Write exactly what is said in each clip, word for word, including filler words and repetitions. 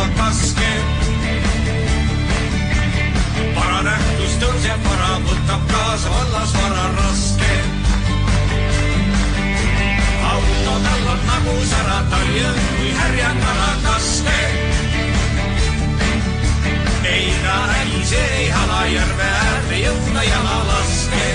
kaske. Varanähtus tõuseb, vara võtab kaasa vallas vara raske. Auto tal on nagu sära taljõn, kui härjakala kaske. Ei ta ise ei hala järve äärde jõuda jala laske.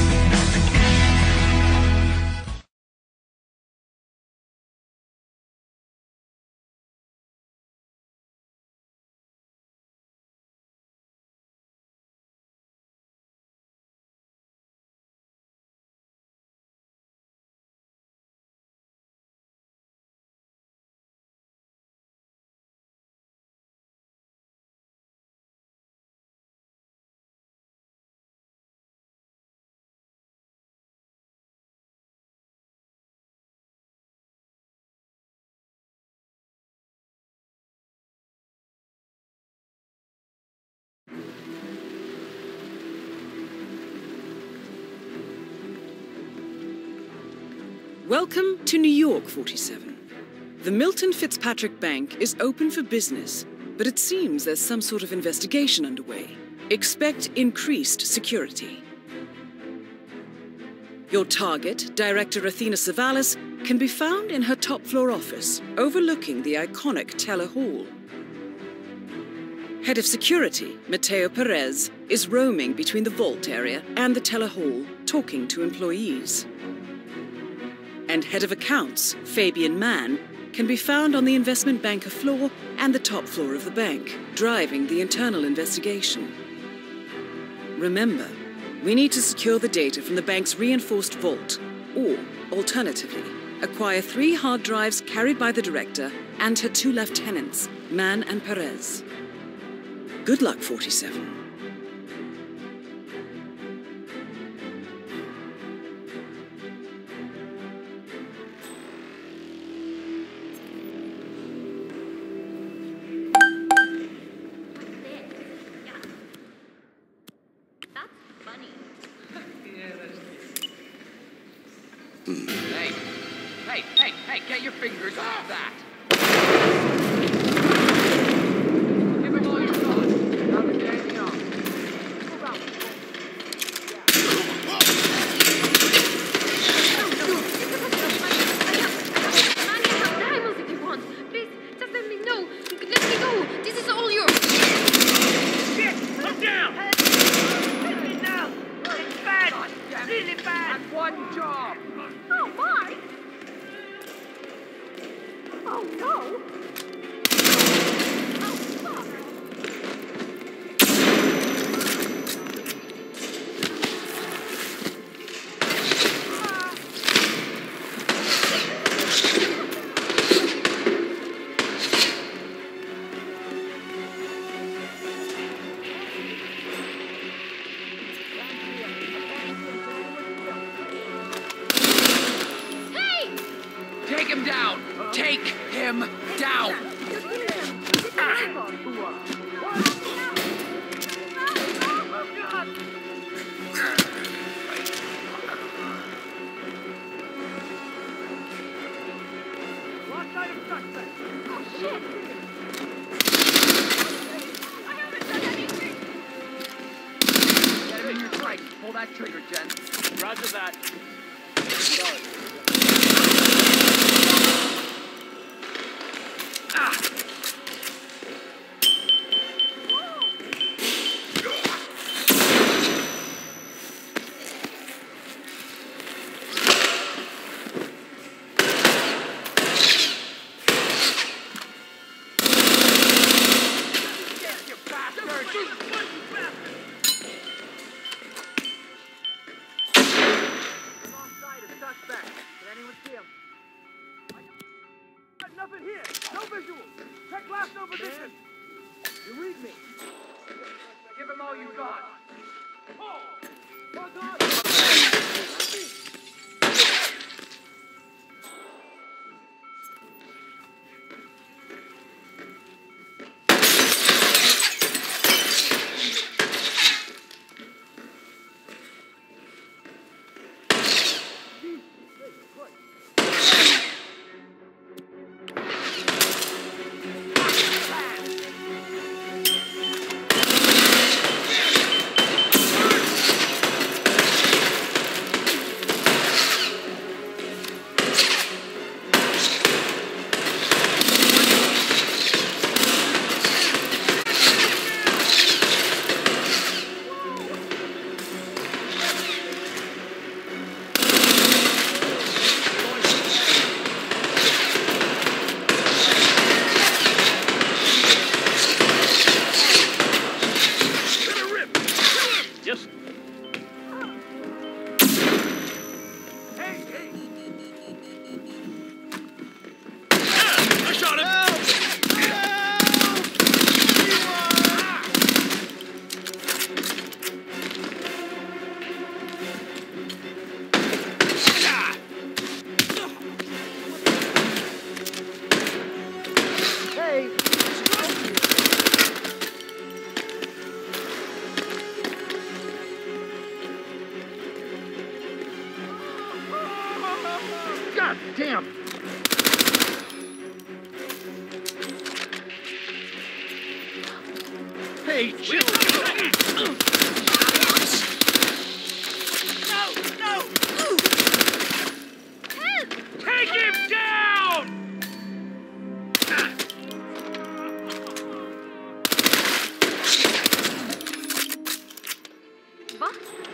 Welcome to New York, forty-seven. The Milton Fitzpatrick Bank is open for business, but it seems there's some sort of investigation underway. Expect increased security. Your target, Director Athena Savalas, can be found in her top-floor office, overlooking the iconic Teller Hall. Head of Security, Mateo Perez, is roaming between the vault area and the Teller Hall, talking to employees. And Head of Accounts, Fabian Mann, can be found on the investment banker floor and the top floor of the bank, driving the internal investigation. Remember, we need to secure the data from the bank's reinforced vault, or, alternatively, acquire three hard drives carried by the director and her two lieutenants, Mann and Perez. Good luck, forty-seven. Hey, hey, hey, hey, get your fingers off that! Give him all your thoughts. Now the day on. Move out. Diamonds if you want. Please, just let me know. Let me go. This is all yours. Shit! Come down! Let me down! It's bad! Really bad! That's one job! Oh, my! Oh, no! Oh, fuck! Take him down! Take him down! Lost sight of suspect! Oh, shit! I haven't done anything! Get him in your sight. Pull that trigger, Jen. Roger that. Ah! You bastard! Lost sight of suspect. Did anyone see him? Nothing here. No visuals. Check last no position. You read me. Give him all you got. Oh! Fuck off! God damn! Hey, chill! No! No! Help! Take him down! Va?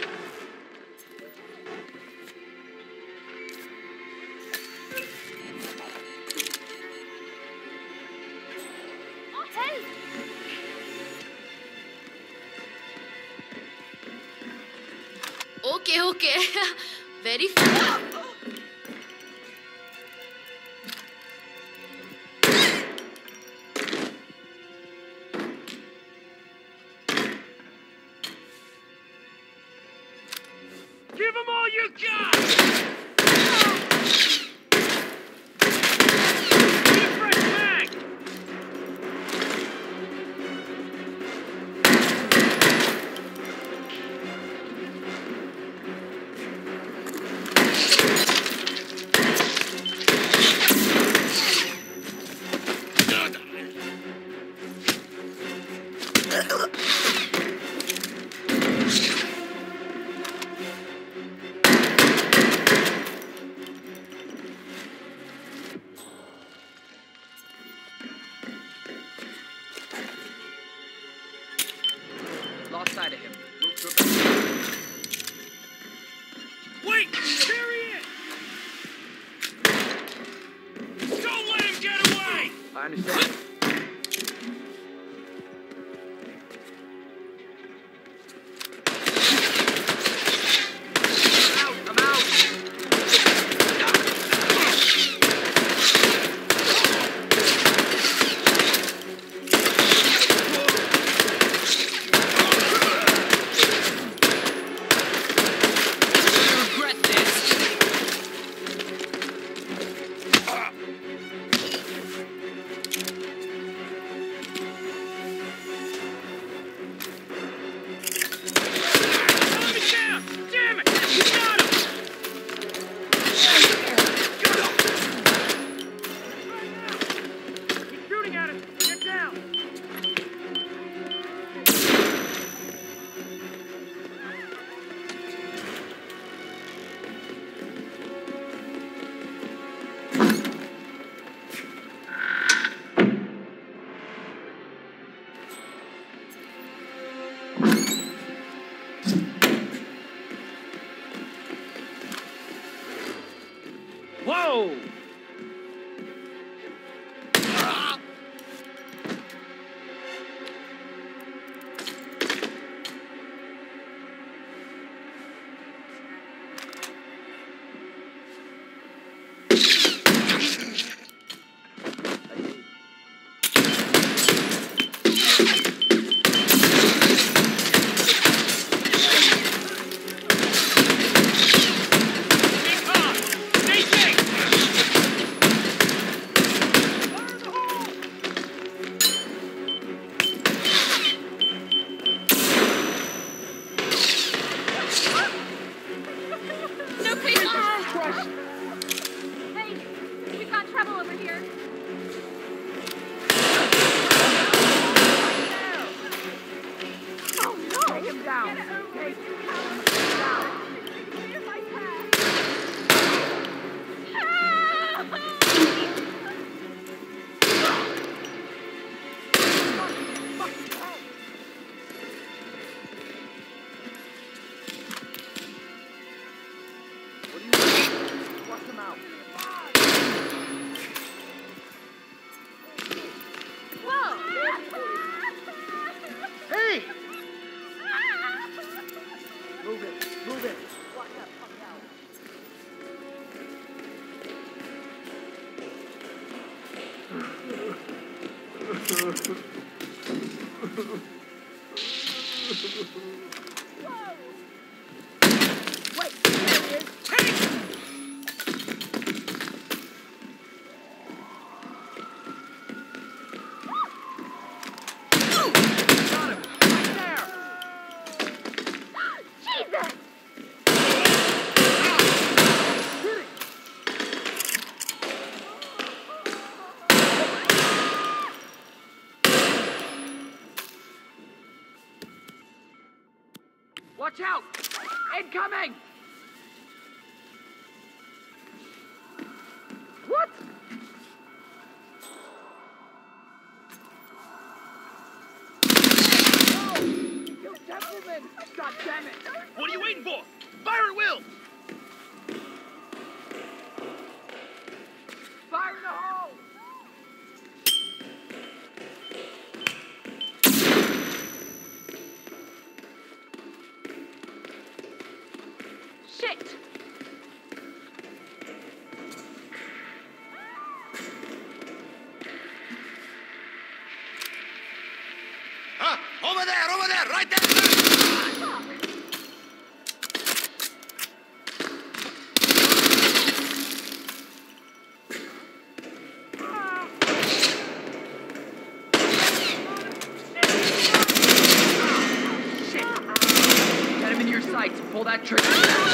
Oh, help! Okay, okay. Very fun. Give him all you got! Need a fresh mag! Lost sight of him. Move to a... Wait! There he is! Don't let him get away! I understand. I'm out! Calm it down! Damn it! You got him! He's shooting at us! Get down! Whoa! Stay calm! Stay safe! Fire in the hole! No, please. Oh. Hey, we've got trouble over here. Oh no! Take him down. Get it over. Take him down. If I can. What are you doing? Flush him out. Whoa! Hey! Move it. Move it. Watch that fuck out. Wait, there he is. Take! Got him. Right there. Jesus! Hit it. Incoming! What? No! You gentlemen! God damn it! What are you waiting for? Fire at will! Fire in the hole! Shit! Huh? Over there, over there, right there! Get him in your sights. Pull that trigger.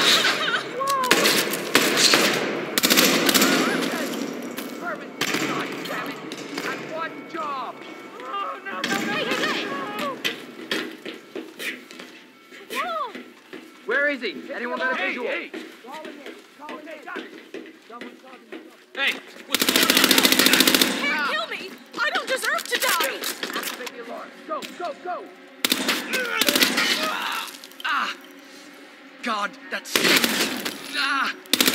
Perfect. God damn it. That's one job. Oh, no, no, no. Hey, hey, hey! Whoa! Where is he? Anyone got a Hey, visual? hey! Call him in. Call him in. Got it. Someone's talking to someone. Hey, what's going on? Can't kill me! I don't deserve to die! Activate the alarm. Go, go, go. Ah! God, that's... Ah!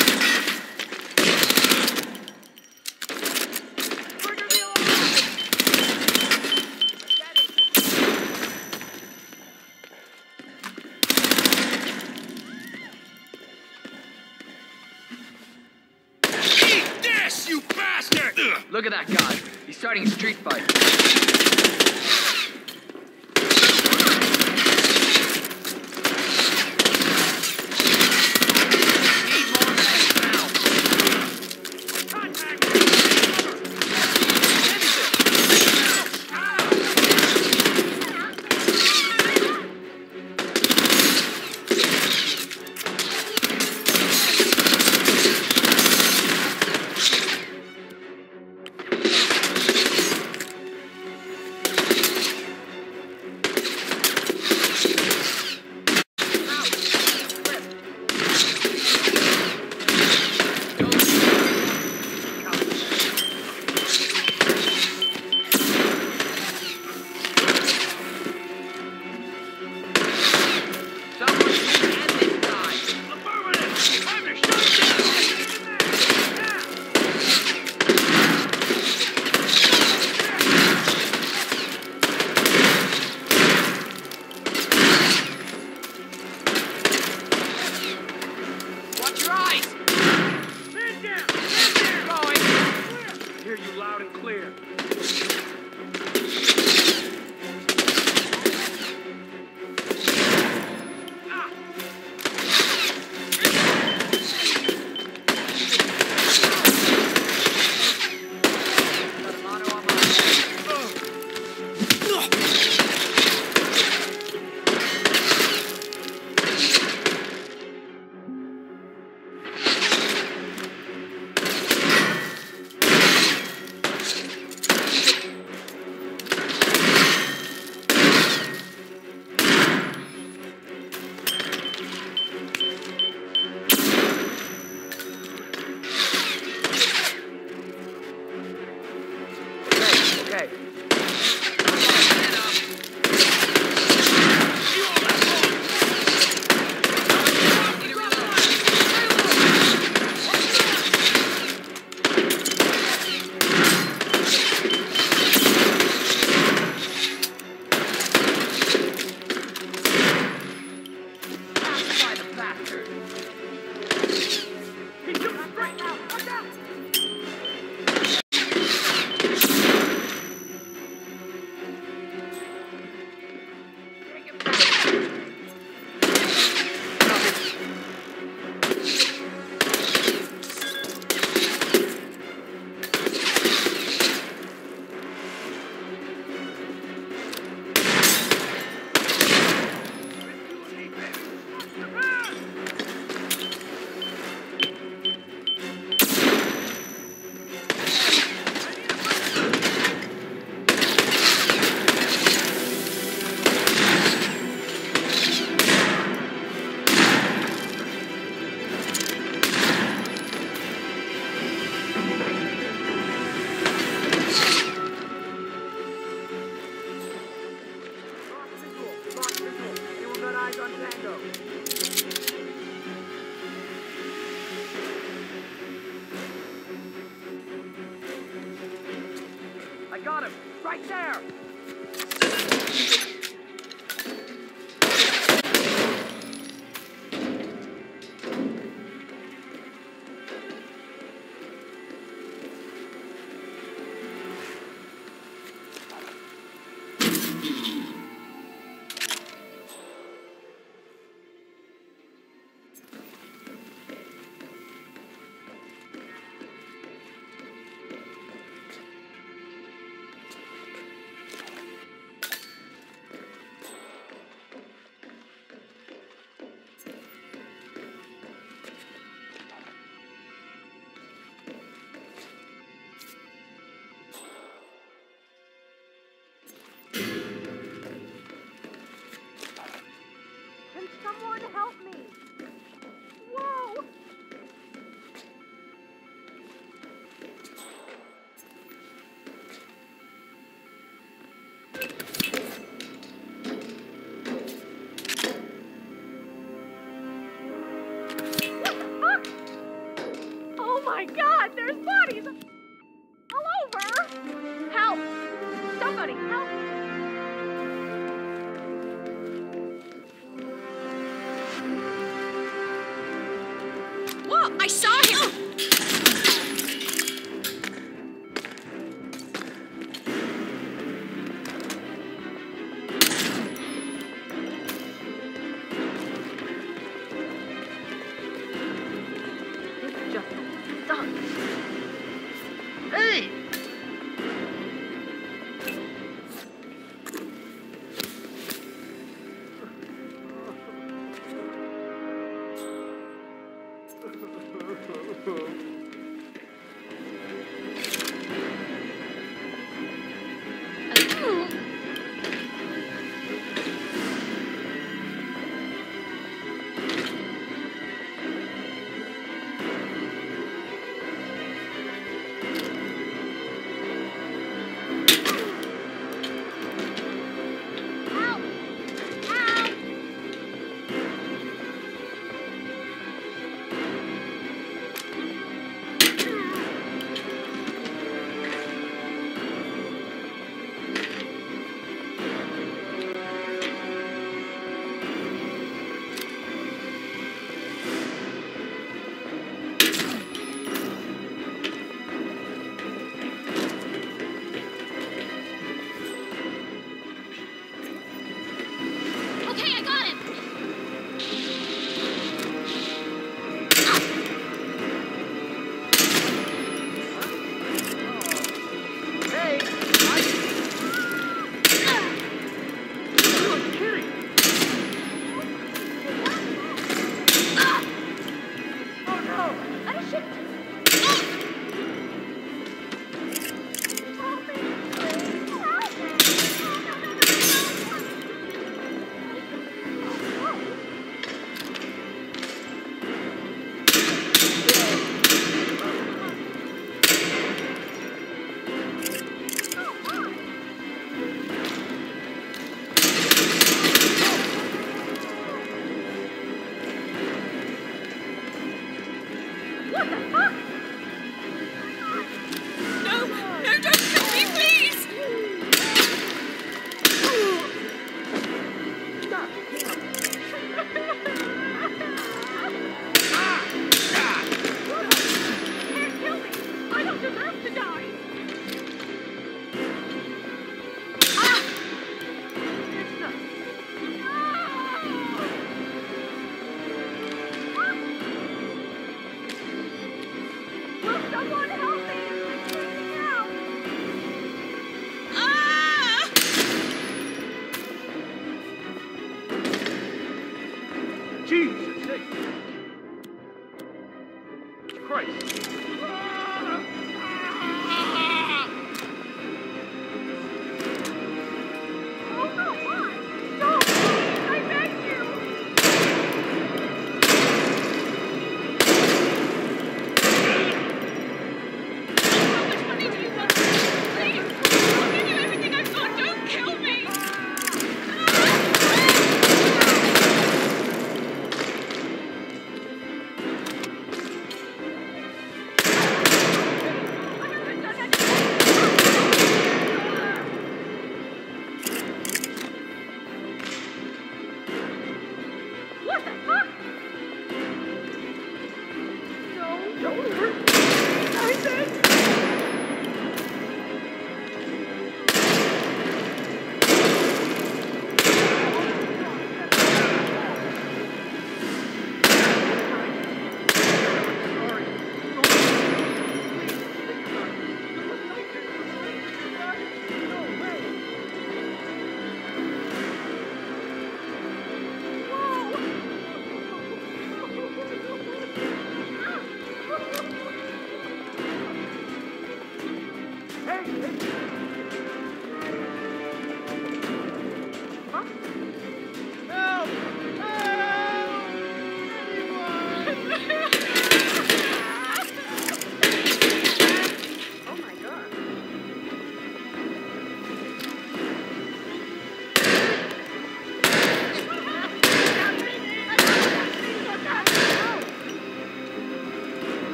Trigger the alarm. Get it. Eat this, you bastard! Ugh. Look at that guy. He's starting a street fight. Right there! Someone help me! Whoa! What the fuck? Oh my god, there's bodies all over! Help! Somebody help me! I saw him! This just sucks. Hey!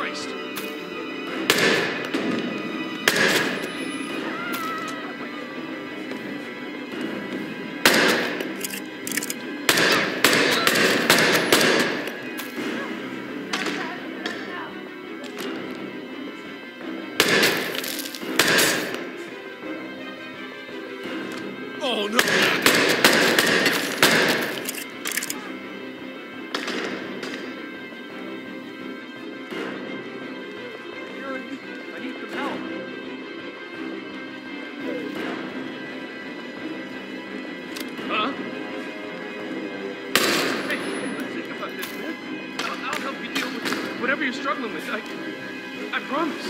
Christ. Oh, no! I need some help. Huh? Hey, let's think about this, man. I'll, I'll help you deal with whatever you're struggling with. I, I promise.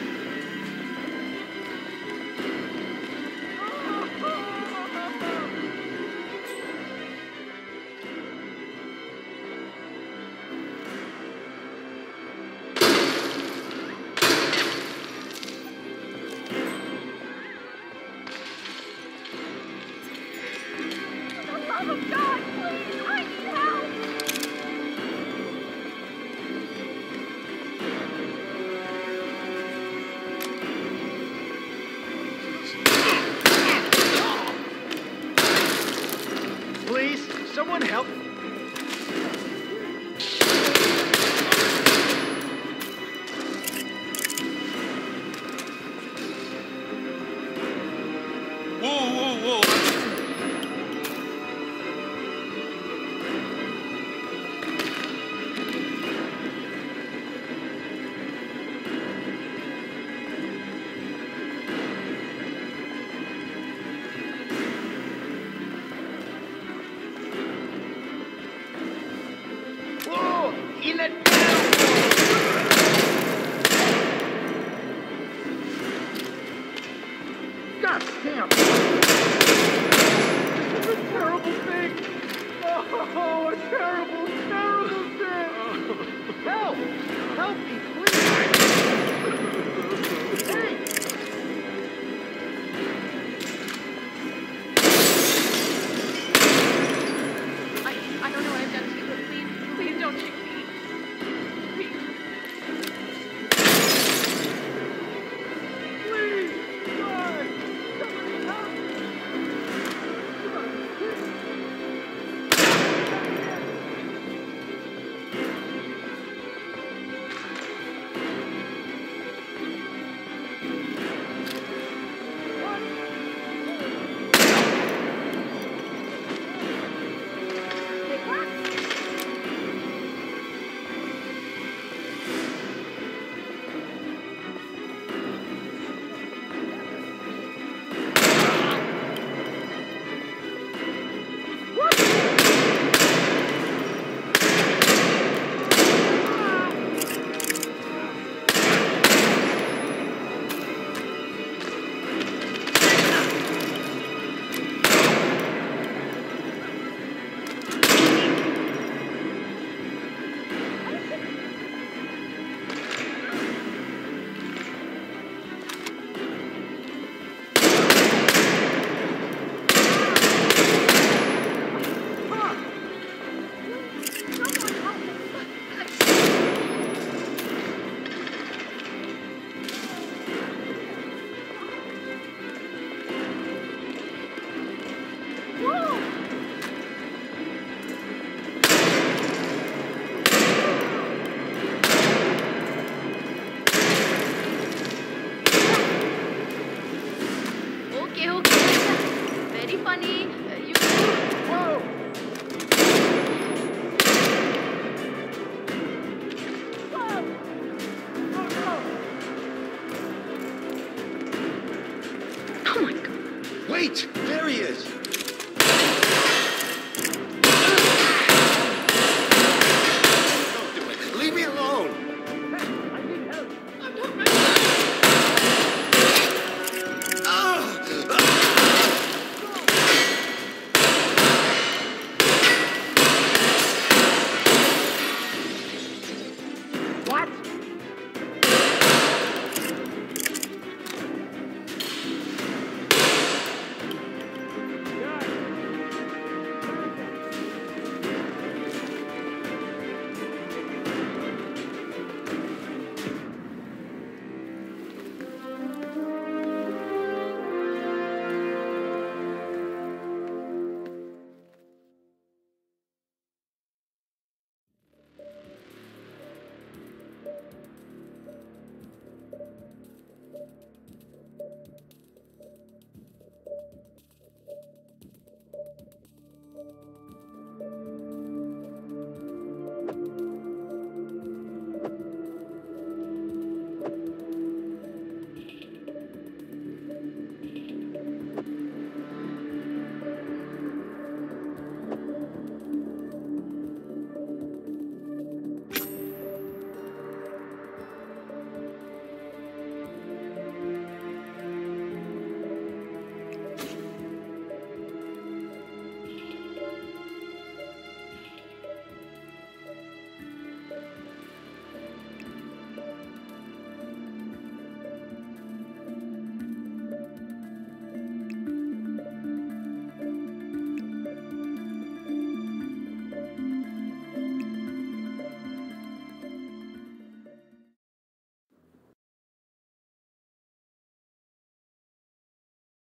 Oh, God, please! I need help! Please, someone help.